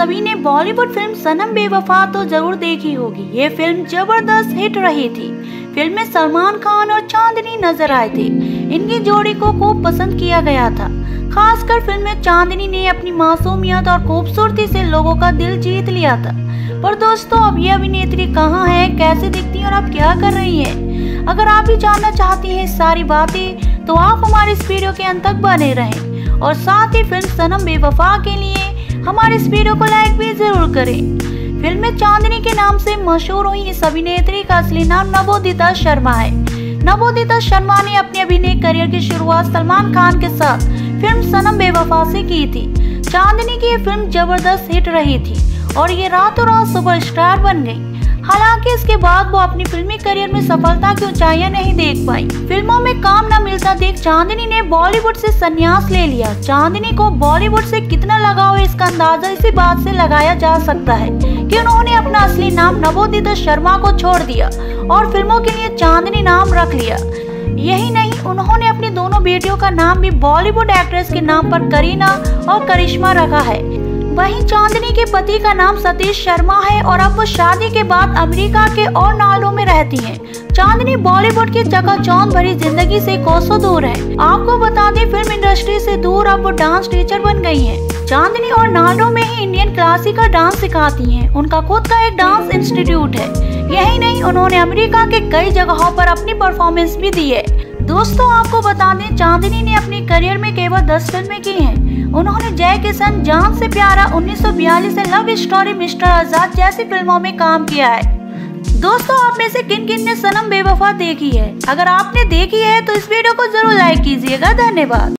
सभी ने बॉलीवुड फिल्म सनम बेवफा तो जरूर देखी होगी। ये फिल्म जबरदस्त हिट रही थी। फिल्म में सलमान खान और चांदनी नजर आए थे। इनकी जोड़ी को खूब पसंद किया गया था। खासकर फिल्म में चांदनी ने अपनी मासूमियत और खूबसूरती से लोगों का दिल जीत लिया था। पर दोस्तों, अब ये अभिनेत्री कहाँ है, कैसे दिखती है और अब क्या कर रही है? अगर आप भी जानना चाहती हैं सारी बातें तो आप हमारे इस वीडियो के अंत तक बने रहें और साथ ही फिल्म सनम बेवफा के लिए हमारे इस वीडियो को लाइक भी जरूर करें। फिल्म में चांदनी के नाम से मशहूर हुई इस अभिनेत्री का असली नाम नवोदिता शर्मा है। नवोदिता शर्मा ने अपने अभिनय करियर की शुरुआत सलमान खान के साथ फिल्म सनम बेवफा से की थी। चांदनी की ये फिल्म जबरदस्त हिट रही थी और ये रातों रात सुपरस्टार बन गई। हालांकि इसके बाद वो अपनी फिल्मी करियर में सफलता की ऊंचाइयां नहीं देख पाई। फिल्मों में काम न मिलता देख चांदनी ने बॉलीवुड से संन्यास ले लिया। चांदनी को बॉलीवुड से कितना लगाव है, इसका अंदाजा इसी बात से लगाया जा सकता है कि उन्होंने अपना असली नाम नवोदिता शर्मा को छोड़ दिया और फिल्मों के लिए चांदनी नाम रख लिया। यही नहीं, उन्होंने अपनी दोनों बेटियों का नाम भी बॉलीवुड एक्ट्रेस के नाम पर करीना और करिश्मा रखा है। वहीं चांदनी के पति का नाम सतीश शर्मा है और अब वो शादी के बाद अमेरिका के ऑरलैंडो में रहती हैं। चांदनी बॉलीवुड की चकाचौंध भरी जिंदगी से कोसों दूर है। आपको बता दें, फिल्म इंडस्ट्री से दूर अब वो डांस टीचर बन गई हैं। चांदनी ऑरलैंडो में ही इंडियन क्लासिकल डांस सिखाती हैं। उनका खुद का एक डांस इंस्टीट्यूट है। यही नहीं, उन्होंने अमेरिका के कई जगहों पर अपनी परफॉर्मेंस भी दी है। दोस्तों, आपको बता दें, चांदनी ने अपने करियर में केवल 10 फिल्में की हैं। उन्होंने जय किशन, जान से प्यारा, 1942 से लव स्टोरी, मिस्टर आजाद जैसी फिल्मों में काम किया है। दोस्तों, आप में से किन किन ने सनम बेवफा देखी है? अगर आपने देखी है तो इस वीडियो को जरूर लाइक कीजिएगा। धन्यवाद।